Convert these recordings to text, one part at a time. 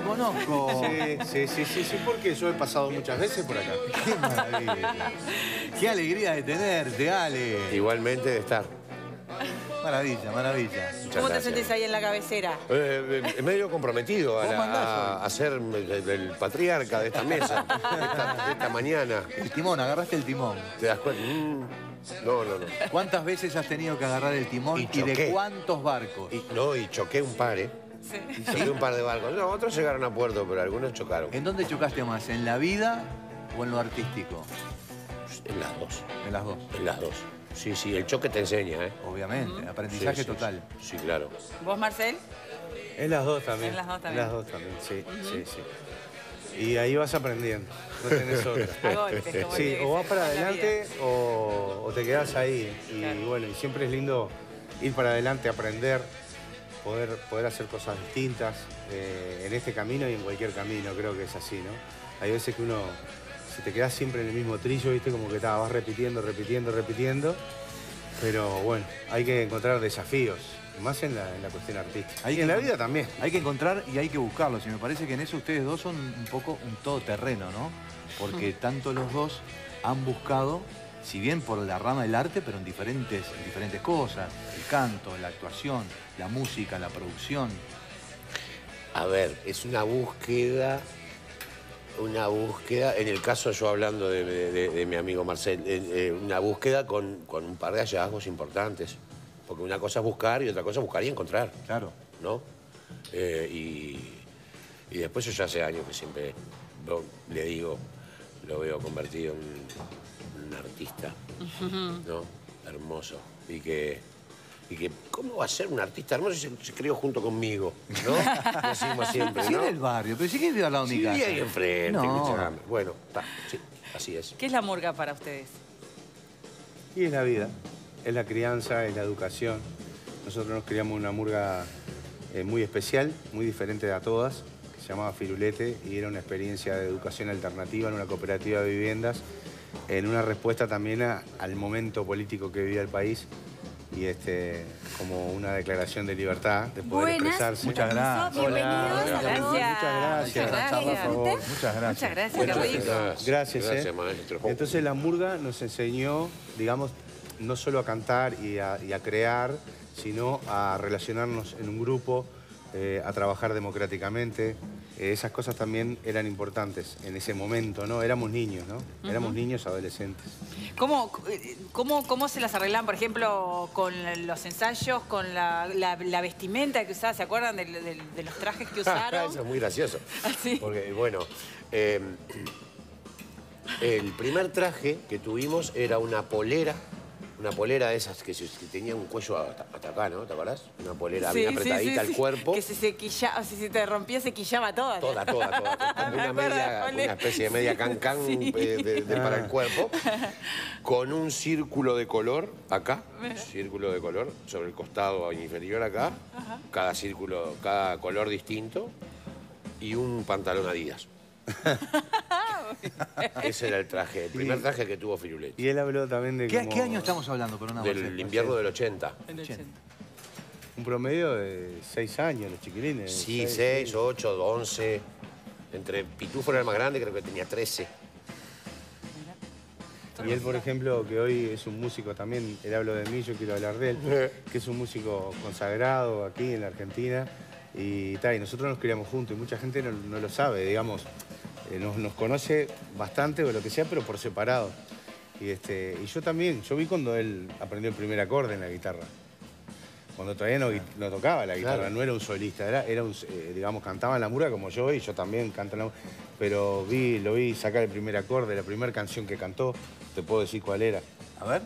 conozco. Sí, porque yo he pasado muchas veces por acá. Qué maravilla. Qué alegría de tenerte, Ale. Igualmente de estar. Maravilla, maravilla. ¿Cómo te sentís ahí en la cabecera? Medio comprometido a ser el patriarca de esta mesa, de esta mañana. El timón, agarraste el timón. ¿Te das cuenta? No. ¿Cuántas veces has tenido que agarrar el timón y de cuántos barcos? Y choqué un par, ¿eh? Sí. Choqué un par de barcos. No, otros llegaron a puerto, pero algunos chocaron. ¿En dónde chocaste más? ¿En la vida o en lo artístico? En las dos. En las dos. En las dos. Sí, el choque te enseña, ¿eh? Obviamente, aprendizaje total. Sí, claro. ¿Vos, Marcel? En las dos también. En las dos también. En las dos también, sí. Y ahí vas aprendiendo, no tenés otra. A golpes, como Sí, le o vas dicen, para en la adelante o te quedás ahí. Y Claro. bueno, y siempre es lindo ir para adelante, aprender, poder hacer cosas distintas en este camino y en cualquier camino, creo que es así, ¿no? Hay veces que uno, si te quedás siempre en el mismo trillo, viste, como que vas repitiendo, pero bueno, hay que encontrar desafíos, más en la cuestión artística. Y en la vida también. Hay que encontrar y hay que buscarlos. Y me parece que en eso ustedes dos son un poco un todoterreno, ¿no? Porque tanto los dos han buscado, si bien por la rama del arte, pero en diferentes cosas. El canto, la actuación, la música, la producción. A ver, es una búsqueda, en el caso yo hablando de mi amigo Marcel, una búsqueda con un par de hallazgos importantes. Porque una cosa es buscar y otra cosa es buscar y encontrar. Claro. ¿No? Y después yo ya hace años que siempre le digo, lo veo convertido en un artista, ¿no? Hermoso. Y que ¿cómo va a ser un artista hermoso si se crió junto conmigo? ¿No? Decimos siempre, Sí, ¿no? en el barrio, pero sí que vive al lado de mi casa. Sí, ahí enfrente. No. Escuchame. Bueno, sí, así es. ¿Qué es la murga para ustedes? Y es la vida, es la crianza, es la educación. Nosotros nos criamos una murga muy especial, muy diferente a todas, que se llamaba Firulete y era una experiencia de educación alternativa en una cooperativa de viviendas, en una respuesta también al momento político que vivía el país y como una declaración de libertad, de poder expresarse. Muchas gracias. Bienvenidos a la voz. Muchas gracias. Por favor. Muchas gracias. Muchas gracias, qué rico. Gracias, maestro. Entonces la murga nos enseñó, digamos, no solo a cantar y a crear, sino a relacionarnos en un grupo, a trabajar democráticamente. Esas cosas también eran importantes en ese momento, ¿no? Éramos niños, ¿no? Éramos niños adolescentes. ¿Cómo se las arreglan, por ejemplo, con los ensayos, con la vestimenta que usaban? ¿Se acuerdan de los trajes que usaron? Eso es muy gracioso. Sí. Porque, bueno, el primer traje que tuvimos era una polera de esas que tenía un cuello hasta acá, ¿no? ¿Te acordás? Una polera bien apretadita al cuerpo. Que si se te rompía, se quillaba toda. Toda. Como una especie de media cancán para el cuerpo. Con un círculo de color acá. Círculo de color sobre el costado inferior acá. Cada color distinto. Y un pantalón Adidas. Ese era el primer traje que tuvo Firulete. Y él habló también de ¿Qué año estamos hablando? Del invierno del 80. Un promedio de 6 años, los chiquilines. Sí, 6, 8, 11. Entre Pitufo era el más grande, creo que tenía 13. Y él, por ejemplo, que hoy es un músico también, él habló de mí, yo quiero hablar de él, que es un músico consagrado aquí en la Argentina. Y nosotros nos criamos juntos y mucha gente no lo sabe, digamos. Nos conoce bastante o lo que sea, pero por separado. Y yo también, yo vi cuando él aprendió el primer acorde en la guitarra. Cuando todavía no tocaba la guitarra, claro. No era un solista, era digamos, cantaba en la murga como yo y yo también canto en la murga. Pero lo vi sacar el primer acorde, la primera canción que cantó, te puedo decir cuál era. A ver.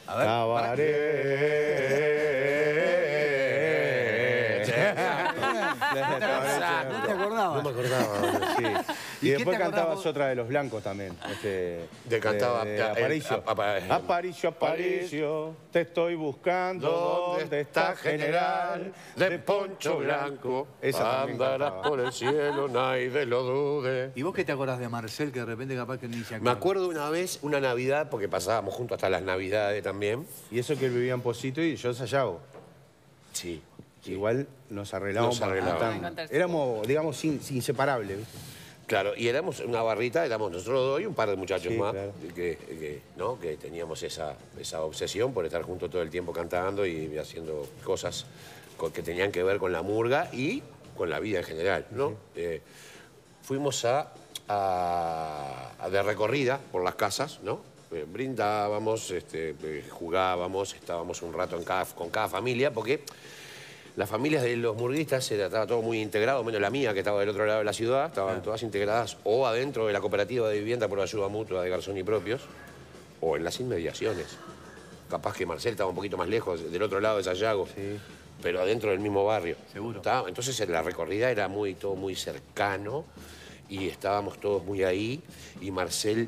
¿No te acordabas? No me acordaba, sí. Y después cantabas otra de Los Blancos también. Cantaba Aparicio, Aparicio, te estoy buscando. ¿Dónde está General? De poncho blanco, andarás por el cielo, nadie lo dude. ¿Y vos qué te acordás de Marcel, que de repente capaz que ni se acuerda? Me acuerdo una vez, una Navidad, porque pasábamos juntos hasta las Navidades también. Y eso que él vivía en Pocito y yo ensayaba. Sí. igual nos arreglábamos. Nos arreglábamos. cantando. Éramos, digamos, inseparables, ¿viste? Claro, y éramos una barrita, éramos nosotros dos y un par de muchachos Sí, más claro. ¿no? Que teníamos esa obsesión por estar juntos todo el tiempo cantando y haciendo cosas que tenían que ver con la murga y con la vida en general, ¿no? Fuimos de recorrida por las casas, ¿no? Brindábamos, jugábamos, estábamos un rato con cada familia, porque las familias de los murguistas estaba todo muy integrado, menos la mía, que estaba del otro lado de la ciudad, estaban todas integradas o adentro de la cooperativa de vivienda por ayuda mutua de Garzón y Propios, o en las inmediaciones. Capaz que Marcel estaba un poquito más lejos, del otro lado de Sayago, pero adentro del mismo barrio. Seguro. Entonces la recorrida era todo muy cercano y estábamos todos muy ahí, y Marcel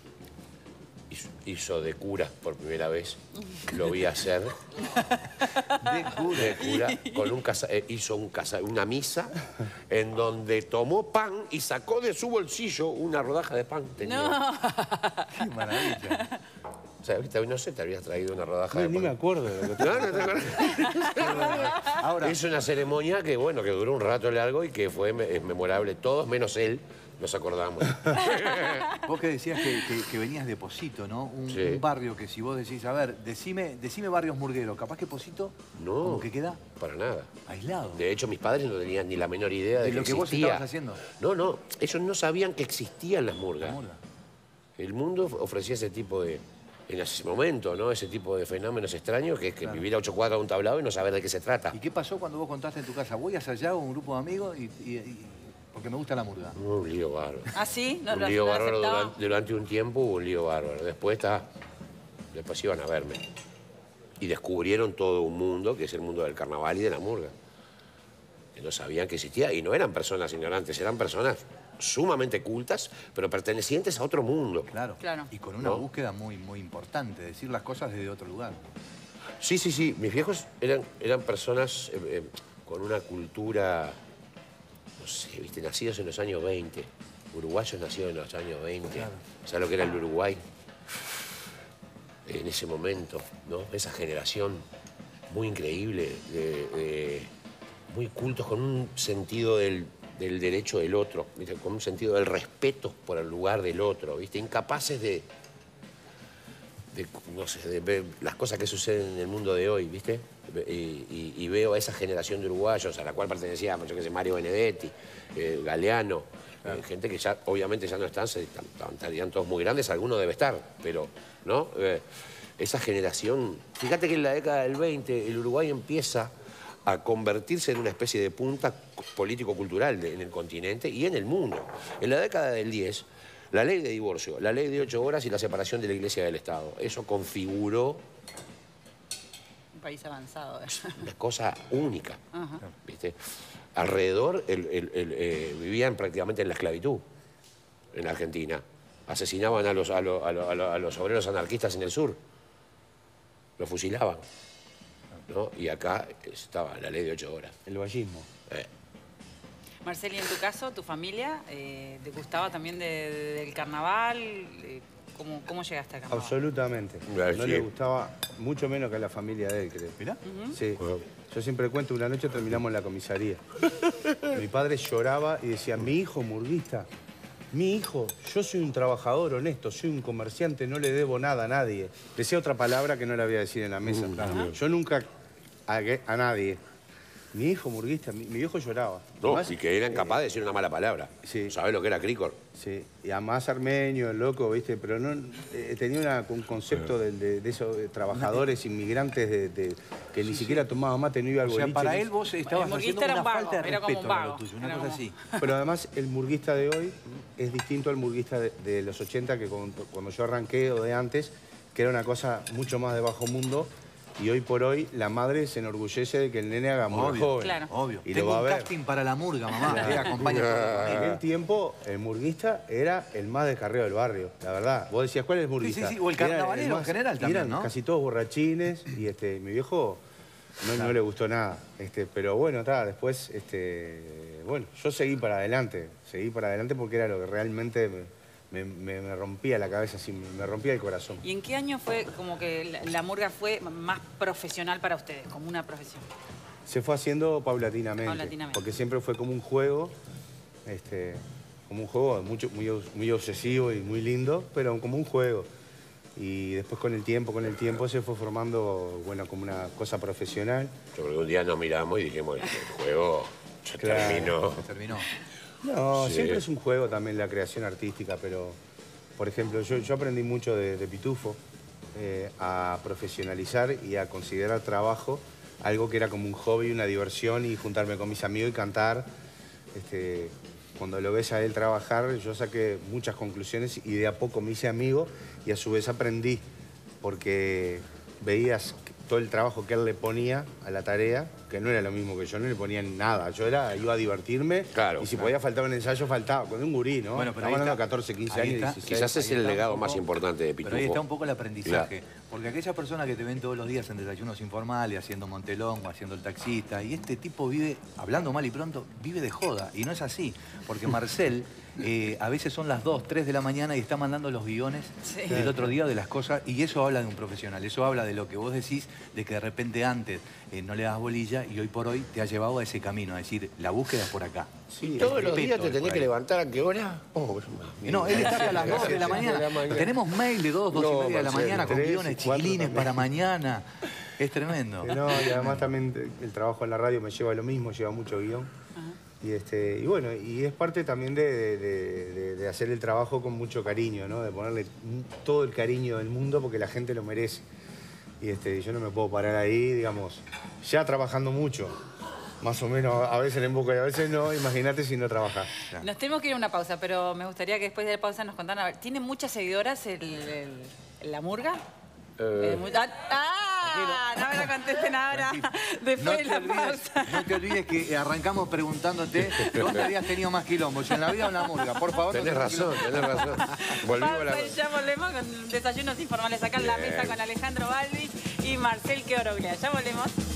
hizo de cura por primera vez. Lo vi hacer. De cura. Con hizo una misa en donde tomó pan y sacó de su bolsillo una rodaja de pan. No. Qué maravilla. O sea, ¿viste? No sé, te habías traído una rodaja de pan. Ni me acuerdo de lo que No, no te acuerdas. Ahora, Es una ceremonia que, bueno, que duró un rato largo y que es memorable. Todos, menos él, nos acordamos. vos que decías que venías de Posito, ¿no? Sí. Un barrio que si vos decís, a ver, decime barrios murgueros, capaz que Posito, No. como que queda Para nada. aislado. De hecho, mis padres no tenían ni la menor idea de lo que vos existía. estabas haciendo. No, ellos no sabían que existían las murgas. La murga. El mundo ofrecía ese tipo de, en ese momento, ¿no? Ese tipo de fenómenos extraños, que es que vivir a 8 cuadras de un tablado y no saber de qué se trata. ¿Y qué pasó cuando vos contaste en tu casa? Voy a Sayago, un grupo de amigos, porque me gusta la murga. Un lío bárbaro. ¿Ah, sí? No, Un no, lío no bárbaro aceptaba. durante un tiempo, hubo un lío bárbaro. Después iban a verme. Y descubrieron todo un mundo, que es el mundo del carnaval y de la murga. Que no sabían que existía. Y no eran personas ignorantes, eran personas sumamente cultas, pero pertenecientes a otro mundo. Claro. Claro. Y con una ¿No? búsqueda muy, muy importante, decir las cosas desde otro lugar. Sí. Mis viejos eran personas con una cultura, no sé, ¿viste? Nacidos en los años 20. Uruguayos nacidos en los años 20. Claro. ¿Sabes lo que era el Uruguay? En ese momento, ¿no? Esa generación muy increíble, muy cultos, con un sentido del derecho del otro, ¿viste? Con un sentido del respeto por el lugar del otro, ¿viste? Incapaces no sé, de ver las cosas que suceden en el mundo de hoy, ¿viste? Y veo a esa generación de uruguayos, a la cual pertenecía, yo qué sé, Mario Benedetti, Galeano, gente que ya, obviamente, ya no están, estarían todos muy grandes, alguno debe estar, pero, ¿no? Esa generación, fíjate que en la década del 20 el Uruguay empieza a convertirse en una especie de punta político-cultural en el continente y en el mundo. En la década del 10, la ley de divorcio, la ley de 8 horas y la separación de la Iglesia del Estado, eso configuró Un país avanzado. una cosa única, Ajá. ¿viste? Alrededor vivían prácticamente en la esclavitud en Argentina. Asesinaban a los obreros anarquistas en el sur. Los fusilaban, ¿no? Y acá estaba la ley de 8 horas. El vallismo. Marcel, y en tu caso, tu familia, ¿te gustaba también del carnaval? ¿Cómo llegaste al carnaval? Absolutamente. Ah, No sí. le gustaba mucho menos que a la familia de él, creo. Mirá. Sí. Yo siempre cuento, una noche terminamos en la comisaría. Mi padre lloraba y decía, mi hijo murguista, mi hijo, yo soy un trabajador honesto, soy un comerciante, no le debo nada a nadie. Decía otra palabra que no la voy a decir en la mesa. Yo nunca a nadie. Mi hijo murguista, mi viejo lloraba. No, Además, y que eran capaces de decir una mala palabra. Sí. ¿Sabés lo que era Cricor? Sí, y además armenio, el loco, ¿viste? Pero no tenía un concepto de esos trabajadores inmigrantes que ni siquiera tomaba mate, no iba al O sea, boliche, para ¿no? él vos estabas El haciendo murguista era una un vago, falta de era como un respeto a lo vago. tuyo, una Era cosa como- así. Pero además el murguista de hoy es distinto al murguista de los 80, que cuando yo arranqué o de antes, que era una cosa mucho más de bajo mundo. Y hoy por hoy la madre se enorgullece de que el nene haga muy Obvio, joven. Claro. obvio. Y Tengo lo va a un ver. casting para la murga, mamá. Acompaña por la En familia. aquel tiempo, el murguista era el más descarriado del barrio, la verdad. Vos decías, ¿cuál es el murguista? sí, o el Era carnavalero en más- general y también, eran ¿no? casi todos borrachines y mi viejo no le gustó nada. Pero bueno, después, bueno, yo seguí para adelante porque era lo que realmente me rompía la cabeza, así, me rompía el corazón. ¿Y en qué año fue como que la murga fue más profesional para ustedes, como una profesión? Se fue haciendo paulatinamente, porque siempre fue como un juego, como un juego muy obsesivo y muy lindo, pero como un juego. Y después con el tiempo se fue formando, bueno, como una cosa profesional. Yo creo que un día nos miramos y dijimos, el juego ya terminó. Se terminó. No, Sí. siempre es un juego también la creación artística, pero, por ejemplo, yo aprendí mucho de Pitufo a profesionalizar y a considerar trabajo algo que era como un hobby, una diversión y juntarme con mis amigos y cantar. Cuando lo ves a él trabajar, yo saqué muchas conclusiones y de a poco me hice amigo y a su vez aprendí, porque veías todo el trabajo que él le ponía a la tarea, que no era lo mismo que yo, no le ponía nada. Yo iba a divertirme y si podía faltar un ensayo, faltaba. Con un gurí, ¿no? Bueno, pero estamos hablando de 14, 15 años, 16. Quizás es el legado más importante de Pitufo. Pero ahí está un poco el aprendizaje. Porque aquellas personas que te ven todos los días en desayunos informales, haciendo montelongo, haciendo el taxista, y este tipo vive, hablando mal y pronto, vive de joda. Y no es así. Porque Marcel, a veces son las 2, 3 de la mañana y está mandando los guiones del otro día de las cosas. Y eso habla de un profesional. Eso habla de lo que vos decís, de que de repente antes no le das bolilla y hoy por hoy te ha llevado a ese camino. A decir, la búsqueda es por acá. Sí, ¿todos los días te tenés que levantar a qué hora? No, él está a las 2 de la mañana. Tenemos mail de 2 y media de la mañana con guiones chiquilines para mañana. Es tremendo. No, y además también el trabajo en la radio me lleva lo mismo, lleva mucho guión. Y bueno, y es parte también de hacer el trabajo con mucho cariño, ¿no? De ponerle todo el cariño del mundo porque la gente lo merece. Y yo no me puedo parar ahí, digamos, ya trabajando mucho. Más o menos, a veces en boca y a veces no, imagínate si no trabajas. Nos tenemos que ir a una pausa, pero me gustaría que después de la pausa nos contaran, a ver, ¿tiene muchas seguidoras la murga? No me lo contesten ahora, después de la pausa. No te olvides que arrancamos preguntándote dónde habías tenido más quilombo, si en la vida o en la murga. Por favor, tenés razón. Volvimos a y ya volvemos con Desayunos Informales acá en la mesa con Alejandro Balvis y Marcel Queoroglia. Ya volvemos.